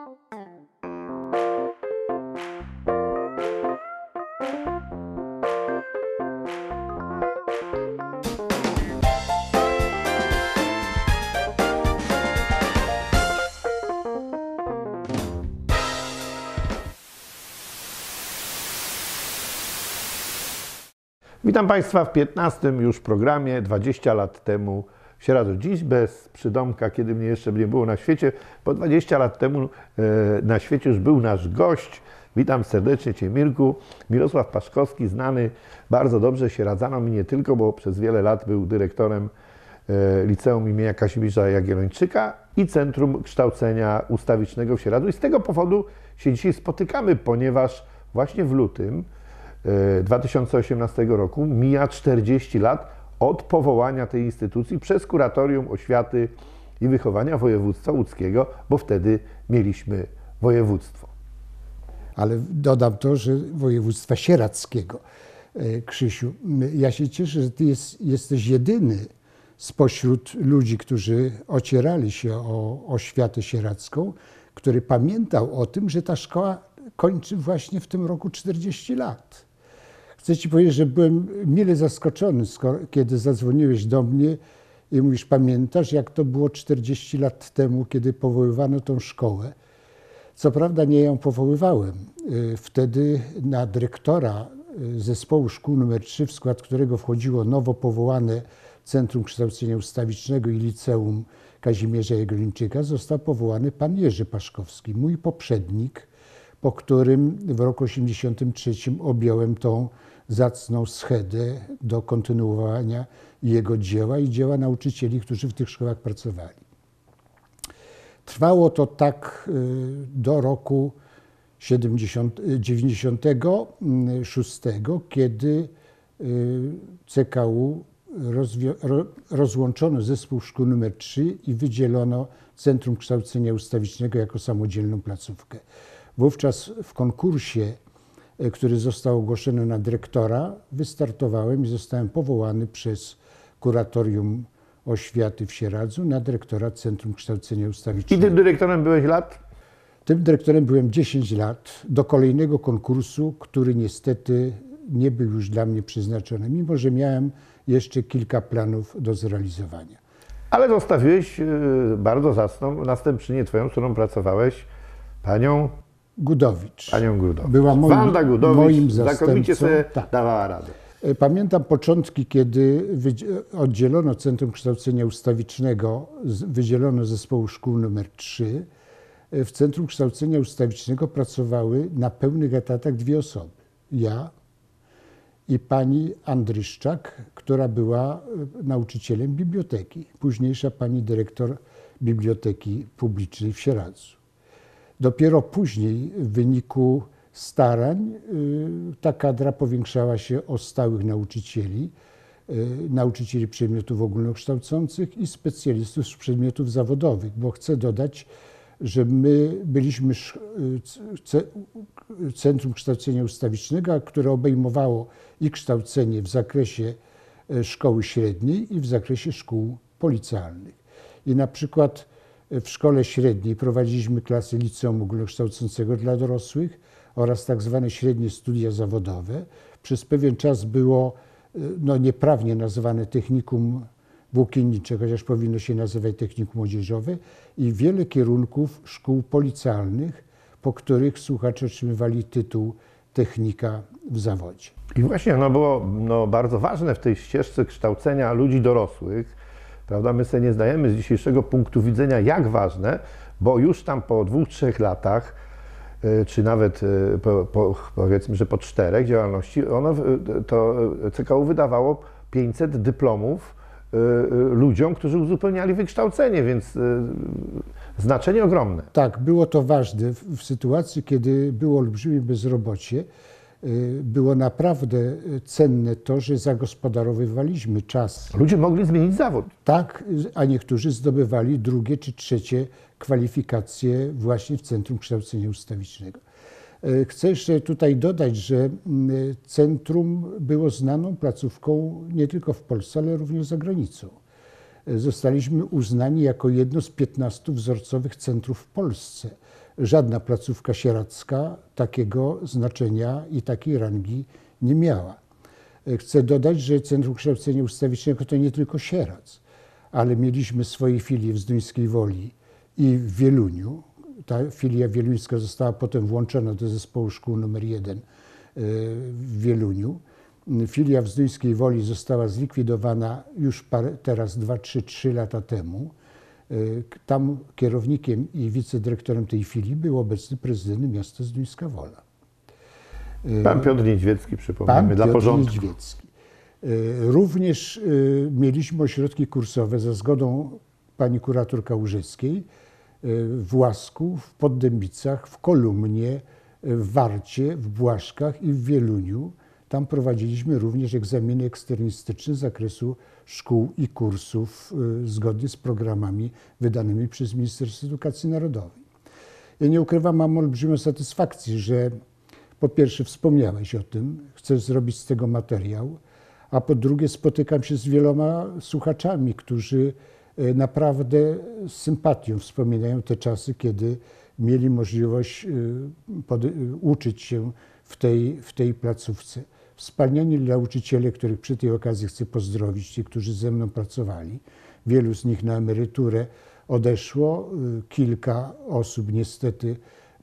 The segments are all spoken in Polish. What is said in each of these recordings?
Witam Państwa w 15. już programie 20 lat temu w Sieradzu. Dziś bez przydomka, kiedy mnie jeszcze nie było na świecie, bo 20 lat temu na świecie już był nasz gość. Witam serdecznie Cię, Mirku. Mirosław Paszkowski, znany bardzo dobrze sieradzanom i nie tylko, bo przez wiele lat był dyrektorem Liceum imienia Kazimierza Jagiellończyka i Centrum Kształcenia Ustawicznego w Sieradzu. I z tego powodu się dzisiaj spotykamy, ponieważ właśnie w lutym 2018 roku mija 40 lat od powołania tej instytucji przez Kuratorium Oświaty i Wychowania Województwa Łódzkiego, bo wtedy mieliśmy województwo. Ale dodam to, że województwa sieradzkiego. Krzysiu, ja się cieszę, że Ty jesteś jedyny spośród ludzi, którzy ocierali się o oświatę sieradzką, który pamiętał o tym, że ta szkoła kończy właśnie w tym roku 40 lat. Chcę Ci powiedzieć, że byłem mile zaskoczony, kiedy zadzwoniłeś do mnie i mówisz, pamiętasz, jak to było 40 lat temu, kiedy powoływano tą szkołę. Co prawda nie ją powoływałem. Wtedy na dyrektora zespołu szkół nr 3, w skład którego wchodziło nowo powołane Centrum Kształcenia Ustawicznego i Liceum Kazimierza Jagiellończyka, został powołany pan Jerzy Paszkowski, mój poprzednik, po którym w roku 1983 objąłem tą zacną schedę do kontynuowania jego dzieła i dzieła nauczycieli, którzy w tych szkołach pracowali. Trwało to tak do roku 96, kiedy CKU rozłączono zespół szkół nr 3 i wydzielono Centrum Kształcenia Ustawicznego jako samodzielną placówkę. Wówczas w konkursie, który został ogłoszony na dyrektora, wystartowałem i zostałem powołany przez Kuratorium Oświaty w Sieradzu na dyrektora Centrum Kształcenia Ustawicznego. I tym dyrektorem byłeś lat? Tym dyrektorem byłem 10 lat do kolejnego konkursu, który niestety nie był już dla mnie przeznaczony, mimo że miałem jeszcze kilka planów do zrealizowania. Ale zostawiłeś bardzo zacną następczynię Twoją, z którą pracowałeś, panią Gudowicz. Panią Gudowicz. Była Wanda Gudowicz moim znakomicie sobie tak. dawała radę. Pamiętam początki, kiedy oddzielono Centrum Kształcenia Ustawicznego, wydzielono zespołu szkół nr 3. W Centrum Kształcenia Ustawicznego pracowały na pełnych etatach dwie osoby. Ja i pani Andryszczak, która była nauczycielem biblioteki. Późniejsza pani dyrektor Biblioteki Publicznej w Sieradzu. Dopiero później w wyniku starań ta kadra powiększała się o stałych nauczycieli, nauczycieli przedmiotów ogólnokształcących i specjalistów z przedmiotów zawodowych, bo chcę dodać, że my byliśmy Centrum Kształcenia Ustawicznego, które obejmowało i kształcenie w zakresie szkoły średniej i w zakresie szkół policjalnych. I na przykład w szkole średniej prowadziliśmy klasy liceum ogólnokształcącego dla dorosłych oraz tak zwane średnie studia zawodowe. Przez pewien czas było nieprawnie nazywane technikum włókiennicze, chociaż powinno się nazywać technikum młodzieżowe i wiele kierunków szkół policjalnych, po których słuchacze otrzymywali tytuł technika w zawodzie. I właśnie ono było bardzo ważne w tej ścieżce kształcenia ludzi dorosłych. Prawda? My sobie nie zdajemy z dzisiejszego punktu widzenia, jak ważne, bo już tam po 2-3 latach, czy nawet powiedzmy, że po 4 działalności, to CKU wydawało 500 dyplomów ludziom, którzy uzupełniali wykształcenie, więc znaczenie ogromne. Tak, było to ważne. W sytuacji, kiedy było olbrzymie bezrobocie, było naprawdę cenne to, że zagospodarowywaliśmy czas. Ludzie mogli zmienić zawód. Tak, a niektórzy zdobywali drugie czy trzecie kwalifikacje właśnie w Centrum Kształcenia Ustawicznego. Chcę jeszcze tutaj dodać, że centrum było znaną placówką nie tylko w Polsce, ale również za granicą. Zostaliśmy uznani jako jedno z 15 wzorcowych centrów w Polsce żadna placówka sieradzka takiego znaczenia i takiej rangi nie miała. Chcę dodać, że Centrum Kształcenia Ustawicznego to nie tylko Sieradz, ale mieliśmy swoje filie w Zduńskiej Woli i w Wieluniu. Ta filia wieluńska została potem włączona do zespołu szkół nr 1 w Wieluniu. Filia w Zduńskiej Woli została zlikwidowana już teraz 2-3 lata temu. Tam kierownikiem i wicedyrektorem tej filii był obecny prezydent miasta Zduńska Wola. Pan Piotr Niedźwiecki, przypomnijmy, dla porządku. Niedźwiecki. Również mieliśmy ośrodki kursowe za zgodą pani kurator Kałużyckiej w Łasku, w Poddębicach, w Kolumnie, w Warcie, w Błaszkach i w Wieluniu. Tam prowadziliśmy również egzaminy eksternistyczne z zakresu szkół i kursów zgodnie z programami wydanymi przez Ministerstwo Edukacji Narodowej. Ja nie ukrywam, mam olbrzymią satysfakcję, że po pierwsze wspomniałeś o tym, chcesz zrobić z tego materiał, a po drugie spotykam się z wieloma słuchaczami, którzy naprawdę z sympatią wspominają te czasy, kiedy mieli możliwość uczyć się w tej placówce. Wspaniali nauczyciele, których przy tej okazji chcę pozdrowić, ci, którzy ze mną pracowali. Wielu z nich na emeryturę odeszło, kilka osób niestety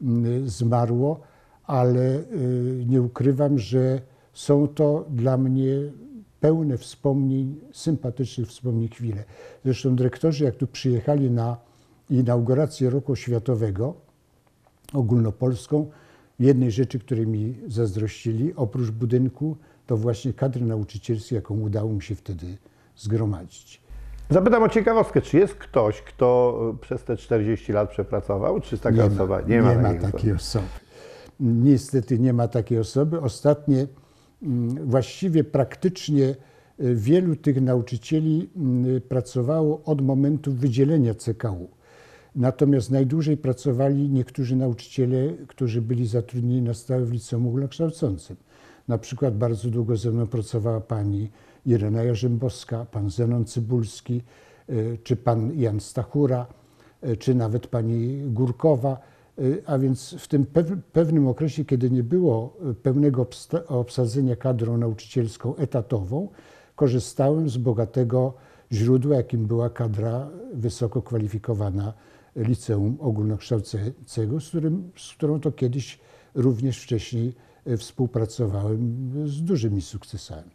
zmarło, ale nie ukrywam, że są to dla mnie pełne wspomnień, sympatycznych wspomnień chwile. Zresztą dyrektorzy, jak tu przyjechali na inaugurację roku oświatowego ogólnopolską, jednej rzeczy, której mi zazdrościli, oprócz budynku, to właśnie kadry nauczycielskie, jaką udało mi się wtedy zgromadzić. Zapytam o ciekawostkę, czy jest ktoś, kto przez te 40 lat przepracował, czy taka osoba? Nie ma takiej osoby. Niestety nie ma takiej osoby. Ostatnie, właściwie praktycznie wielu tych nauczycieli pracowało od momentu wydzielenia CKU. Natomiast najdłużej pracowali niektórzy nauczyciele, którzy byli zatrudnieni na stałe w liceum ogólnokształcącym. Na przykład bardzo długo ze mną pracowała pani Irena Jarzębowska, pan Zenon Cybulski, czy pan Jan Stachura, czy nawet pani Górkowa. A więc w tym pewnym okresie, kiedy nie było pełnego obsadzenia kadrą nauczycielską etatową, korzystałem z bogatego źródła, jakim była kadra wysoko kwalifikowana liceum ogólnokształcącego, z którą to kiedyś również wcześniej współpracowałem z dużymi sukcesami.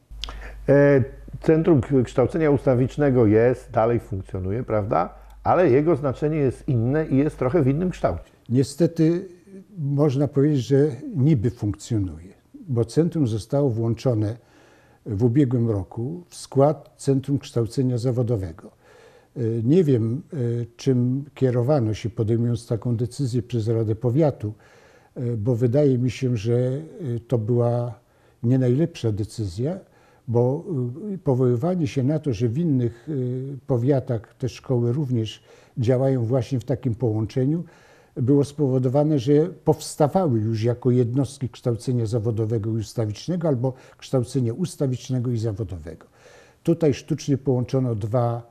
Centrum Kształcenia Ustawicznego jest, dalej funkcjonuje, prawda? Ale jego znaczenie jest inne i jest trochę w innym kształcie. Niestety można powiedzieć, że niby funkcjonuje, bo centrum zostało włączone w ubiegłym roku w skład Centrum Kształcenia Zawodowego. Nie wiem, czym kierowano się, podejmując taką decyzję przez Radę Powiatu, bo wydaje mi się, że to była nie najlepsza decyzja, bo powoływanie się na to, że w innych powiatach te szkoły również działają właśnie w takim połączeniu, było spowodowane, że powstawały już jako jednostki kształcenia zawodowego i ustawicznego albo kształcenia ustawicznego i zawodowego. Tutaj sztucznie połączono dwa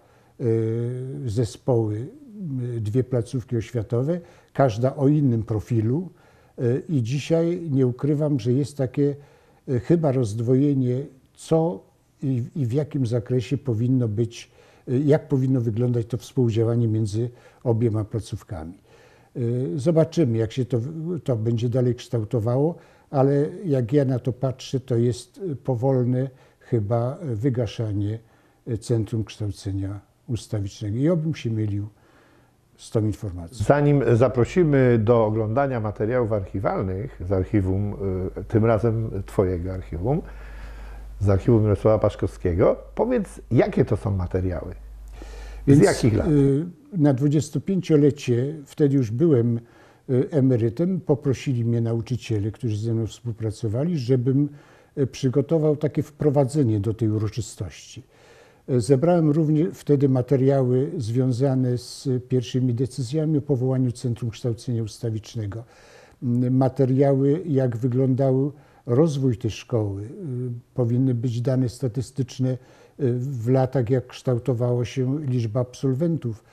zespoły, dwie placówki oświatowe, każda o innym profilu i dzisiaj nie ukrywam, że jest takie chyba rozdwojenie, co i w jakim zakresie powinno być, jak powinno wyglądać to współdziałanie między obiema placówkami. Zobaczymy, jak się to będzie dalej kształtowało, ale jak ja na to patrzę, to jest powolne chyba wygaszanie Centrum Kształcenia Ustawicznego. I obym się mylił z tą informacją. Zanim zaprosimy do oglądania materiałów archiwalnych z archiwum, tym razem Twojego archiwum, z archiwum Mirosława Paszkowskiego, powiedz, jakie to są materiały? Z jakich lat? Na 25-lecie, wtedy już byłem emerytem, poprosili mnie nauczyciele, którzy ze mną współpracowali, żebym przygotował takie wprowadzenie do tej uroczystości. Zebrałem również wtedy materiały związane z pierwszymi decyzjami o powołaniu Centrum Kształcenia Ustawicznego. Materiały, jak wyglądał rozwój tej szkoły. Powinny być dane statystyczne w latach, jak kształtowała się liczba absolwentów.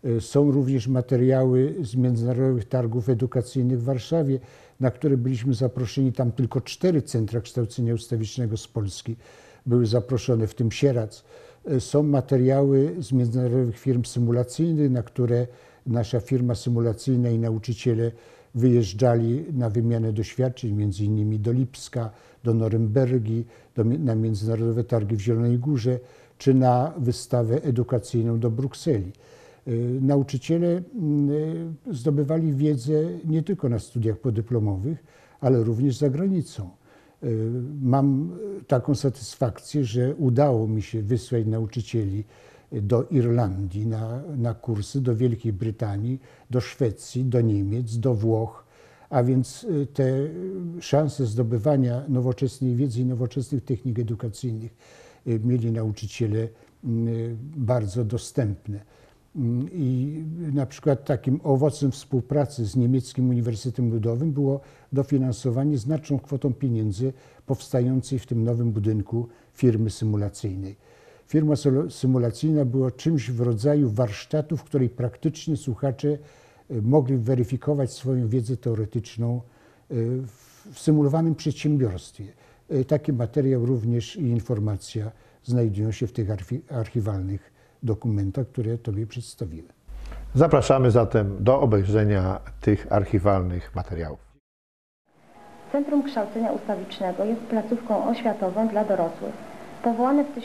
Są również materiały z międzynarodowych targów edukacyjnych w Warszawie, na które byliśmy zaproszeni. Tam tylko 4 centra kształcenia ustawicznego z Polski były zaproszone, w tym Sieradz. Są materiały z międzynarodowych firm symulacyjnych, na które nasza firma symulacyjna i nauczyciele wyjeżdżali na wymianę doświadczeń, między innymi do Lipska, do Norymbergi, na międzynarodowe targi w Zielonej Górze, czy na wystawę edukacyjną do Brukseli. Nauczyciele zdobywali wiedzę nie tylko na studiach podyplomowych, ale również za granicą. Mam taką satysfakcję, że udało mi się wysłać nauczycieli do Irlandii na kursy, do Wielkiej Brytanii, do Szwecji, do Niemiec, do Włoch, a więc te szanse zdobywania nowoczesnej wiedzy i nowoczesnych technik edukacyjnych mieli nauczyciele bardzo dostępne. I na przykład takim owocem współpracy z Niemieckim Uniwersytetem Ludowym było dofinansowanie znaczną kwotą pieniędzy powstającej w tym nowym budynku firmy symulacyjnej. Firma symulacyjna była czymś w rodzaju warsztatu, w której praktycznie słuchacze mogli weryfikować swoją wiedzę teoretyczną w symulowanym przedsiębiorstwie. Taki materiał również i informacja znajdują się w tych archiwalnych dokumentach, które Tobie przedstawiłem. Zapraszamy zatem do obejrzenia tych archiwalnych materiałów. Centrum Kształcenia Ustawicznego jest placówką oświatową dla dorosłych. Powołane w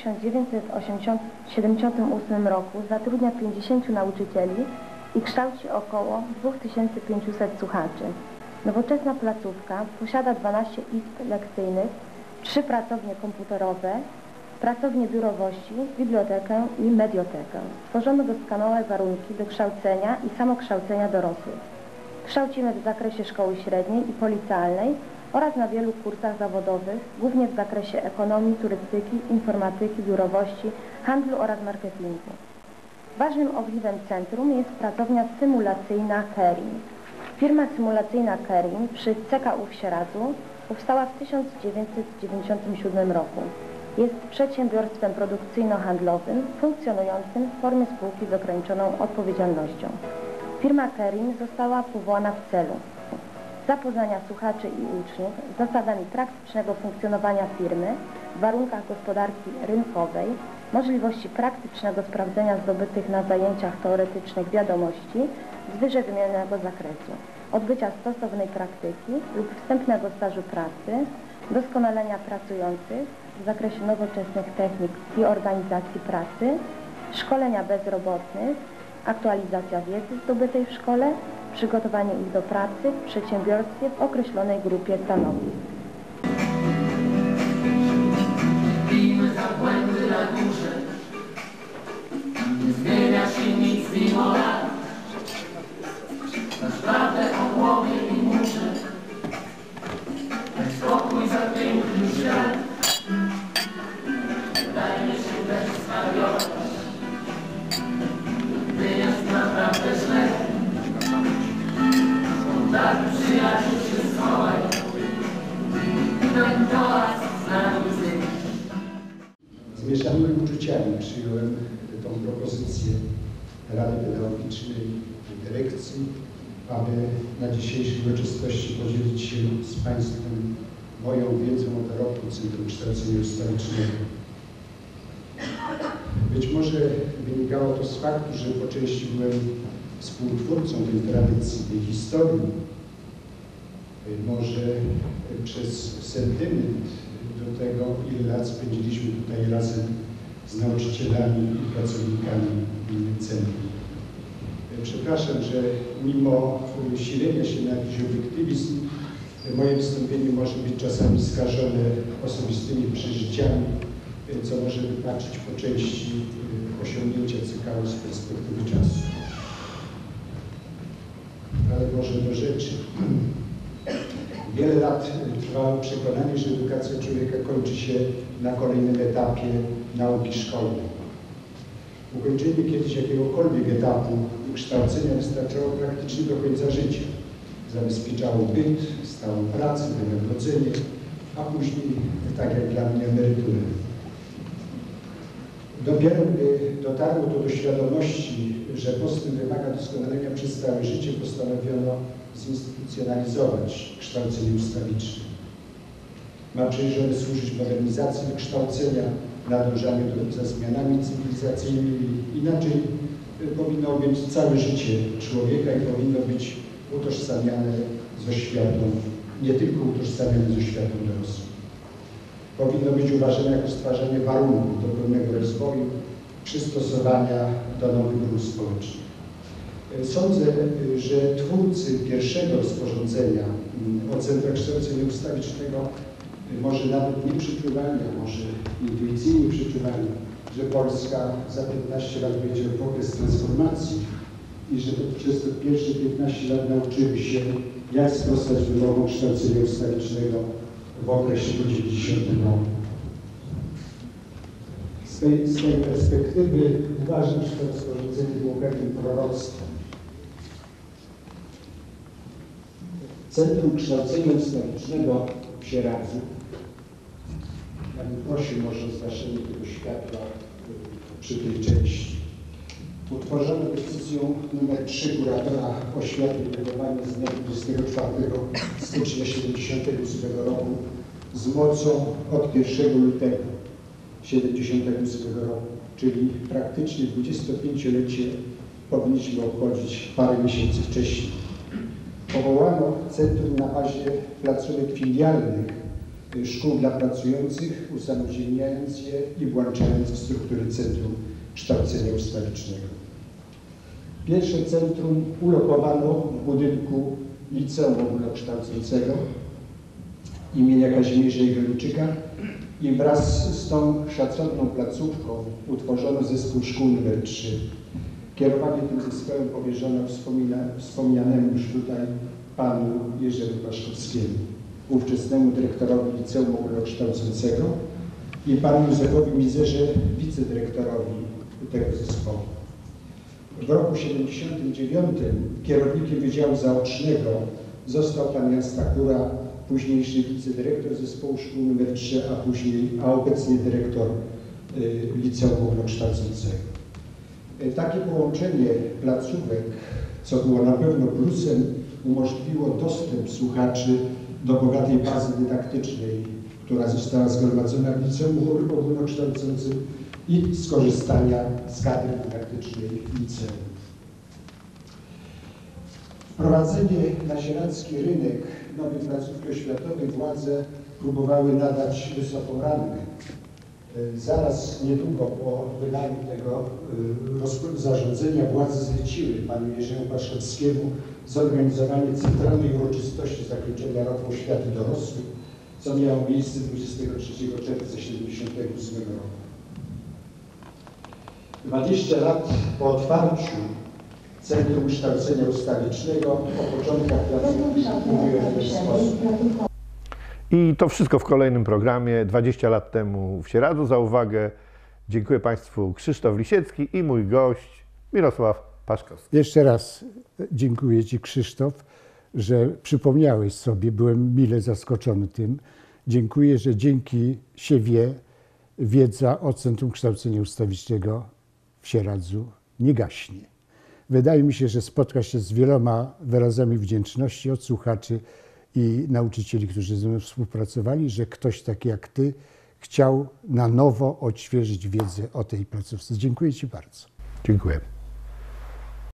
1978 roku zatrudnia 50 nauczycieli i kształci około 2500 słuchaczy. Nowoczesna placówka posiada 12 izb lekcyjnych, 3 pracownie komputerowe, pracownię biurowości, bibliotekę i mediotekę. Stworzono doskonałe warunki do kształcenia i samokształcenia dorosłych. Kształcimy w zakresie szkoły średniej i policealnej oraz na wielu kursach zawodowych, głównie w zakresie ekonomii, turystyki, informatyki, biurowości, handlu oraz marketingu. Ważnym ogniwem centrum jest pracownia symulacyjna Kerin. Firma symulacyjna Kerin przy CKU w Sieradzu powstała w 1997 roku. Jest przedsiębiorstwem produkcyjno-handlowym funkcjonującym w formie spółki z ograniczoną odpowiedzialnością. Firma Kerin została powołana w celu zapoznania słuchaczy i uczniów z zasadami praktycznego funkcjonowania firmy w warunkach gospodarki rynkowej, możliwości praktycznego sprawdzenia zdobytych na zajęciach teoretycznych wiadomości z wyżej wymienionego zakresu, odbycia stosownej praktyki lub wstępnego stażu pracy, doskonalenia pracujących w zakresie nowoczesnych technik i organizacji pracy, szkolenia bezrobotnych, aktualizacja wiedzy zdobytej w szkole, przygotowanie ich do pracy w przedsiębiorstwie w określonej grupie stanowisk. Pijmy za błędy na górze, nie zmienia się nic mimo lat. Masz prawdę o głowie i murze, daj spokój za piękny świat. Dajmy się też zwariować, wyjazd naprawdę źle. Tak przyjaciół się schować, ten toast z nami zejść. Z mieszanymi uczuciami przyjąłem tę propozycję Rady Pedagogicznej i Dyrekcji, aby na dzisiejszej uroczystości podzielić się z Państwem moją wiedzą o dorobku Centrum Kształcenia Ustawicznego. Być może wynikało to z faktu, że po części byłem współtwórcą tej tradycji, tej historii. Może przez sentyment do tego, ile lat spędziliśmy tutaj razem z nauczycielami i pracownikami centrum. Przepraszam, że mimo silenia się na jakiś obiektywizm, moje wystąpienie może być czasami skażone osobistymi przeżyciami, co może wypaczyć po części osiągnięcia CKU z perspektywy czasu. Ale może do rzeczy. Wiele lat trwało przekonanie, że edukacja człowieka kończy się na kolejnym etapie nauki szkolnej. Ukończenie kiedyś jakiegokolwiek etapu kształcenia wystarczało praktycznie do końca życia. Zabezpieczało byt, stałą pracę, wynagrodzenie, a później, tak jak dla mnie, emeryturę. Dopiero gdy dotarło to do świadomości, że postęp wymaga doskonalenia przez całe życie, postanowiono zinstytucjonalizować kształcenie ustawiczne. Ma przejrzone służyć modernizacji wykształcenia, nadążaniu za zmianami cywilizacyjnymi. Inaczej powinno objąć całe życie człowieka i powinno być utożsamiane z oświatą, nie tylko utożsamiane z oświatą dorosłą. Powinno być uważane jako stwarzanie warunków do pełnego rozwoju, przystosowania do nowych ról społecznych. Sądzę, że twórcy pierwszego rozporządzenia o centrach kształcenia ustawicznego może nawet nie przeczuwali, a może intuicyjnie przeczuwali, że Polska za 15 lat będzie w okres transformacji i że przez te pierwsze 15 lat nauczymy się, jak sprostać wymogom kształcenia ustawicznego w okresie po 90 roku. Z tej perspektywy uważam, że to rozporządzenie było pewnym proroctwem. Centrum Kształcenia Ustawicznego w Sieradzu. Ja bym prosił może o zgaszenie tego światła przy tej części. Utworzono decyzją nr 3 kuratora oświaty i wychowania z dnia 24 stycznia 1978 roku z mocą od 1 lutego 1978 roku, czyli praktycznie 25-lecie powinniśmy obchodzić parę miesięcy wcześniej. Powołano centrum na bazie placówek filialnych szkół dla pracujących, usamodzielniając je i włączając w struktury Centrum Kształcenia Ustawicznego. Pierwsze centrum ulokowano w budynku Liceum Ogólnokształcącego imienia Kazimierza Igorczyka i wraz z tą szacowną placówką utworzono zespół szkół nr 3. Kierowanie tym zespołem powierzono wspomnianemu już tutaj panu Jerzemu Paszkowskiemu, ówczesnemu dyrektorowi Liceum Ogólnokształcącego i panu Józefowi Mizerze, wicedyrektorowi tego zespołu. W roku 1979 kierownikiem Wydziału Zaocznego został pan Jan Stachura, późniejszy wicedyrektor zespołu szkół nr 3, a obecnie dyrektor Liceum Ogólnokształcącego. Takie połączenie placówek, co było na pewno plusem, umożliwiło dostęp słuchaczy do bogatej bazy dydaktycznej, która została zgromadzona w Liceum Ogólnokształcącym i skorzystania z kadry dydaktycznej liceum. Wprowadzenie na sieradzki rynek nowej placówki oświatowej władze próbowały nadać wysoką rangę. Zaraz niedługo po wydaniu tego zarządzenia władze zleciły panu Jerzemu Paszkowskiemu zorganizowanie centralnej uroczystości zakończenia roku oświaty dorosłych, co miało miejsce 23 czerwca 1978 roku. 20 lat po otwarciu Centrum Kształcenia Ustawicznego o początkach placówki mówiłem w ten sposób. I to wszystko w kolejnym programie 20 lat temu w Sieradzu. Za uwagę dziękuję Państwu Krzysztof Lisiecki i mój gość Mirosław Paszkowski. Jeszcze raz dziękuję Ci, Krzysztof, że przypomniałeś sobie, byłem mile zaskoczony tym. Dziękuję, że dzięki się wiedza o Centrum Kształcenia Ustawicznego w Sieradzu nie gaśnie. Wydaje mi się, że spotka się z wieloma wyrazami wdzięczności od słuchaczy i nauczycieli, którzy ze mną współpracowali, że ktoś taki jak Ty chciał na nowo odświeżyć wiedzę o tej placówce. Dziękuję Ci bardzo. Dziękuję.